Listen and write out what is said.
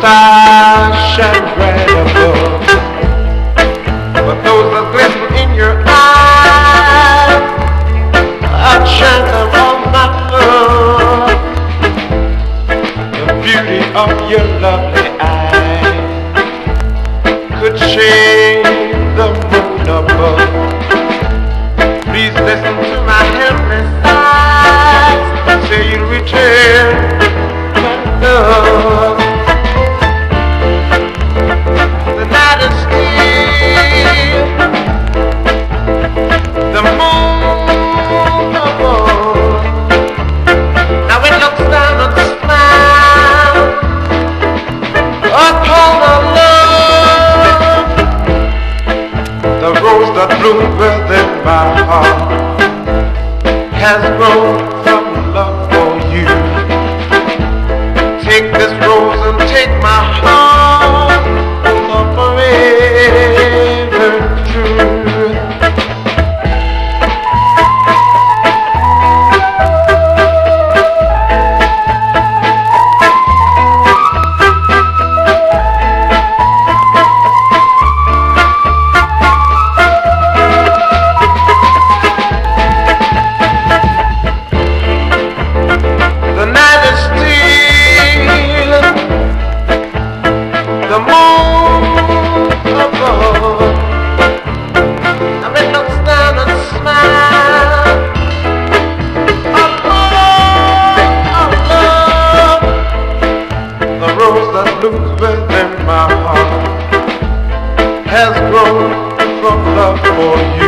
stars shine bright above, but those that glisten in your eyes outshine them all my love. The beauty of your lovely eyes could shade the moon above. Please listen to my helpless sighs, say you'll return my love. The night is still, the moon above. Now it looks down and smiles upon our love. The rose that bloomed within my heart has grown from love for you. Take this rose and take my heart for forever true. The night is still, the moon above. Now it looks down and smiles upon our love. The rose that blooms within my heart has grown from love for you.